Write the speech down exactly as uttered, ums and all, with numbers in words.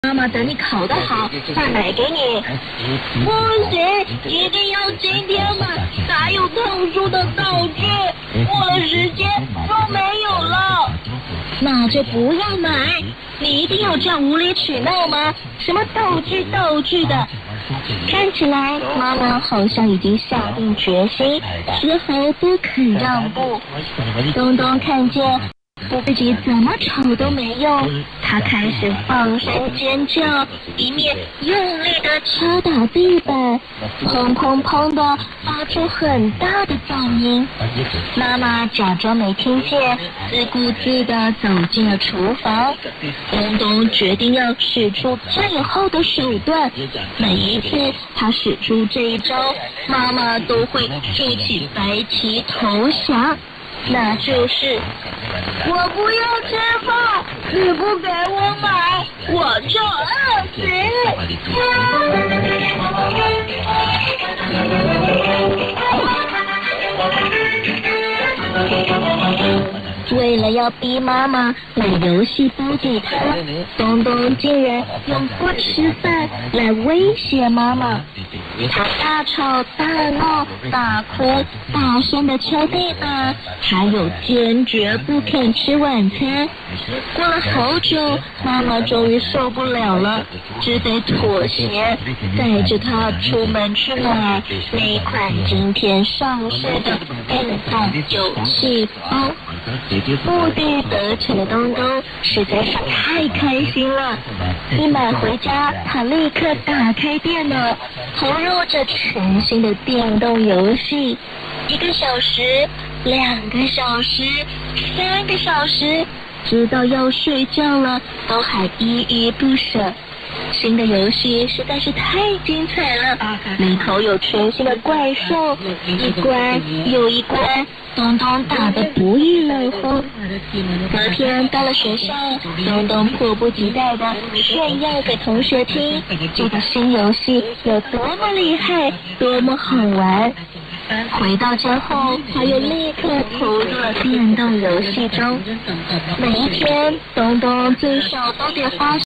妈妈等你考得好，再买给你。不行，一定要今天买，哪有特殊的道具？过了时间就没有了。那就不要买，你一定要这样无理取闹吗？什么道具道具的？看起来妈妈好像已经下定决心，丝毫不肯让步。东东看见自己怎么吵都没用，他开始放声尖叫，一面用力的敲打地板，砰砰砰的发出很大的噪音。妈妈假装没听见，自顾自的走进了厨房。东东决定要使出最后的手段，每一次他使出这一招，妈妈都会竖起白旗投降。那就是我不要吃饭，你不给我买，我就饿死。为了要逼妈妈把游戏包给他，东东竟然用不吃饭来威胁妈妈。他大吵大闹大哭，大声的敲地板，还有坚决不肯吃晚餐。过了好久，妈妈终于受不了了，只得妥协，带着他出门去买那款今天上市的电动游戏包。目的得逞的东东实在是太开心了，一买回家，他立刻打开电脑，投入着全新的电动游戏。一个小时，两个小时，三个小时，直到要睡觉了，都还依依不舍。新的游戏实在是太精彩了，里头有全新的怪兽，一关又一关，东东打得不亦乐乎。隔天到了学校，东东迫不及待地炫耀给同学听这个新游戏有多么厉害，多么好玩。回到家后，他又立刻投入了电动游戏中。每一天，东东最少都得花